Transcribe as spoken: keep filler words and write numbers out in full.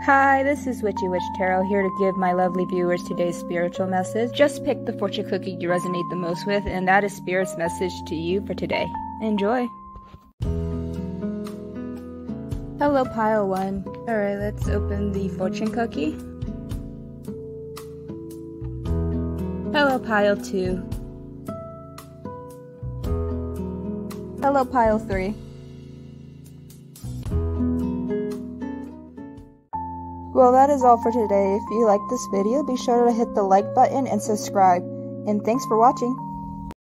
Hi, this is Witchy Witch Tarot here to give my lovely viewers today's spiritual message. Just pick the fortune cookie you resonate the most with, and that is Spirit's message to you for today. Enjoy! Hello, pile one. Alright, let's open the fortune cookie. Hello, pile two. Hello, pile three. Well, that is all for today. If you liked this video, be sure to hit the like button and subscribe. And thanks for watching.